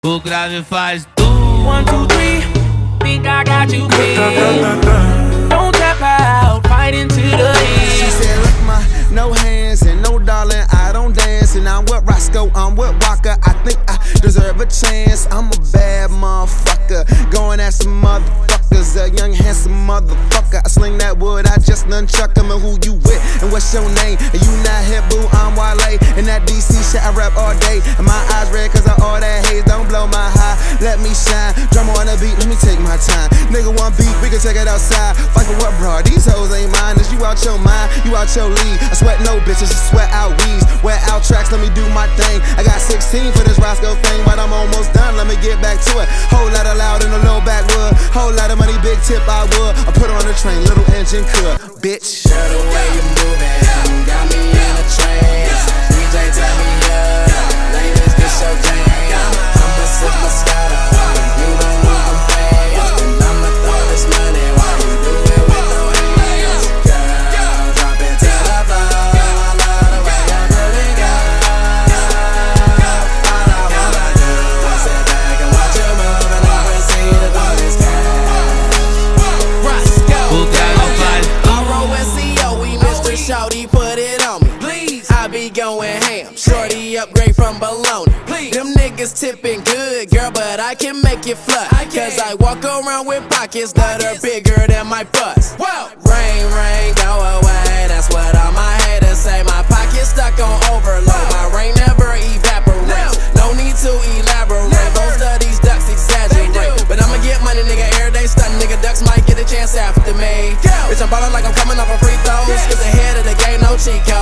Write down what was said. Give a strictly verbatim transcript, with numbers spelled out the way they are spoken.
O grave faz tu. One, two, three, think I got you pinned. Don't tap out, fight into the end. She said, look ma, no hands and no darling, I don't dance. And I'm with Roscoe, I'm with Walker, I think I deserve a chance. I'm a bad motherfucker, going at some motherfuckers. A young handsome motherfucker, I sling that wood, I just nunchuck him. And who you with, and what's your name? And you not hip, boo, I'm Wale. And that D C shit I rap all day. And my eyes red cause of all that haze. Don't blow my high, let me shine. Drum on the beat, let me take my time. Nigga one beat, we can take it outside. Fight for what, bro? These hoes ain't mine. Is you out your mind? You out your league. I sweat no bitches, I sweat out weeds. Wear out tracks, let me do my thing. I got sixteen for this Roscoe thing, but I'm almost done, let me get back to it. Whole lot of loud in a low backwood. Whole lot of money, big tip I would. I put on the train, little engine could, bitch. Girl, the way you moving got me in a trance. D J tell me up, ladies this your jam. I'ma sip my Moscato, you gon' move them fast. And I'ma throw this money while you do it with no hands. Girl, drop it to the floor. I love the way you're moving, girl. All I wanna do is sit back and watch you move, and I proceed to throw this cash. O grave faz tu. R O S C O, we Mister Shawty, put it on me. Please, I be going ham. Shorty upgrade from bologna. Please, them niggas tipping good, girl, but I can make it flush. Cause I walk around with pockets that are bigger than my bust. Whoa. Rain, rain, go away. That's what all my haters say. My pocket's stuck on overload. My rain never evaporates. No need to elaborate. Most of these ducks exaggerate. But I'ma get money, nigga, every day stunning. Nigga, ducks might get a chance after me. Bitch, I'm ballin' like I'm coming off a free throws. Cause ahead of the game, no cheat code.